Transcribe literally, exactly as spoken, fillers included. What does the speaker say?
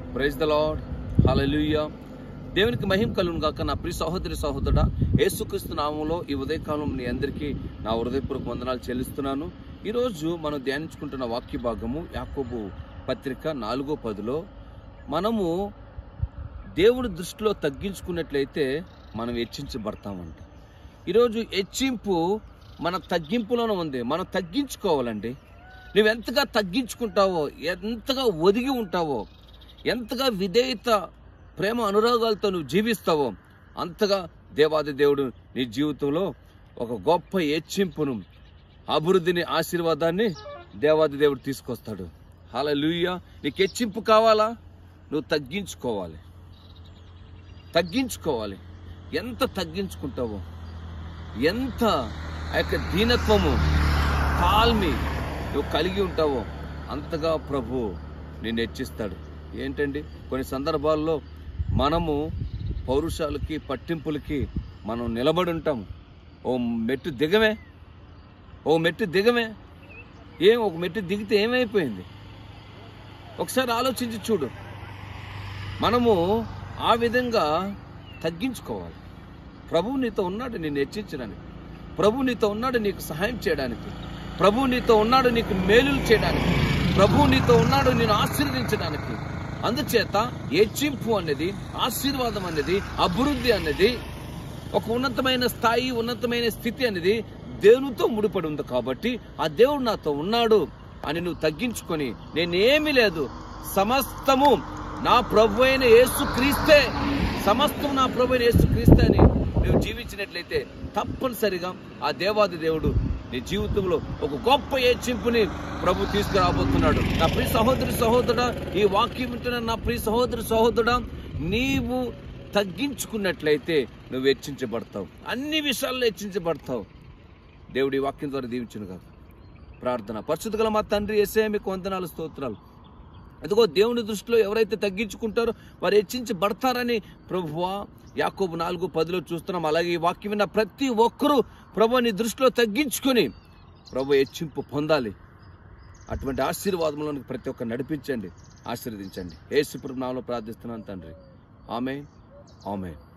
Praise the lord, హల్లెలూయా. దేవునికి మహిమ కలుగును గాక. నా ప్రియ సహోదరి సహోదరుడా, యేసుక్రీస్తు నామములో ఈ ఉదయకాలం మీ అందరికీ నా హృదయపూర్వక వందనాలు చెల్లిస్తున్నాను. ఈరోజు మనం ధ్యానించుకుంటున్న వాక్య భాగము యాకోబు పత్రిక నాలుగో పదిలో, మనము దేవుని దృష్టిలో తగ్గించుకున్నట్లయితే మనం హెచ్చించబడతామంట. ఈరోజు హెచ్చింపు మన తగ్గింపులోనే ఉంది. మనం తగ్గించుకోవాలండి. నువ్వెంతగా తగ్గించుకుంటావో, ఎంతగా ఒదిగి ఉంటావో, ఎంతగా విధేయత ప్రేమ అనురాగాలతో నువ్వు జీవిస్తావో, అంతగా దేవాది దేవుడు నీ జీవితంలో ఒక గొప్ప హెచ్చింపును, అభివృద్ధిని, ఆశీర్వాదాన్ని దేవాది దేవుడు తీసుకొస్తాడు. హల్లెలూయా. నీకు హెచ్చింపు కావాలా? నువ్వు తగ్గించుకోవాలి. తగ్గించుకోవాలి. ఎంత తగ్గించుకుంటావో, ఎంత ఆ యొక్క దీనత్వము, తాల్మి నువ్వు కలిగి ఉంటావో, అంతగా ప్రభు నిన్ను హెచ్చిస్తాడు. ఏంటండి, కొన్ని సందర్భాల్లో మనము పౌరుషాలకి, పట్టింపులకి మనం నిలబడి ఉంటాము. ఓ మెట్టు దిగమే ఓ మెట్టు దిగమే ఏం ఒక మెట్టు దిగితే ఏమైపోయింది? ఒకసారి ఆలోచించి చూడు. మనము ఆ విధంగా తగ్గించుకోవాలి. ప్రభువు నీతో ఉన్నాడు నిన్ను హెచ్చించడానికి. ప్రభువు నీతో ఉన్నాడు నీకు సహాయం చేయడానికి. ప్రభువు నీతో ఉన్నాడు నీకు మేలులు చేయడానికి. ప్రభువు నీతో ఉన్నాడు నిన్ను ఆశీర్వదించడానికి. అందుచేత హెచ్చింపు అనేది, ఆశీర్వాదం అనేది, అభివృద్ధి అనేది, ఒక ఉన్నతమైన స్థాయి, ఉన్నతమైన స్థితి అనేది దేవునితో ముడిపడి ఉంది. కాబట్టి ఆ దేవుడు నాతో ఉన్నాడు అని నువ్వు తగ్గించుకొని, నేనేమీ లేదు, సమస్తము నా ప్రభు అయిన యేసు క్రీస్తే, సమస్తం నా ప్రభు అయిన యేసు క్రీస్తే అని నువ్వు జీవించినట్లయితే తప్పనిసరిగా ఆ దేవాది దేవుడు నీ జీవితంలో ఒక గొప్ప హెచ్చింపుని ప్రభు తీసుకురాబోతున్నాడు. నా ప్రియ సహోదరి సహోదరుడా, ఈ వాక్యం వింటున్న నా ప్రియ సహోదరి సహోదరుడా, నీవు తగ్గించుకున్నట్లయితే నువ్వు హెచ్చించబడతావు. అన్ని విషయాల్లో హెచ్చించబడతావు. దేవుడి వాక్యం ద్వారా దీవించును గాక. ప్రార్థన. పరిశుద్ధ గల మా తండ్రి యేసయ్య, మీకు వందనాలు, స్తోత్రాలు. అదిగో దేవుని దృష్టిలో ఎవరైతే తగ్గించుకుంటారో వారు హెచ్చించబడతారని ప్రభువా యాకోబు నాలుగు పదిలో చూస్తున్నాం. అలాగే ఈ వాక్యం విన్న ప్రతి ఒక్కరూ ప్రభు నీ దృష్టిలో తగ్గించుకొని ప్రభు హెచ్చింపు పొందాలి. అటువంటి ఆశీర్వాదంలోనికి ప్రతి ఒక్కరు నడిపించండి, ఆశీర్వదించండి. యేసు ప్రభు నామములో ప్రార్థిస్తున్నాను తండ్రి. ఆమేన్, ఆమేన్.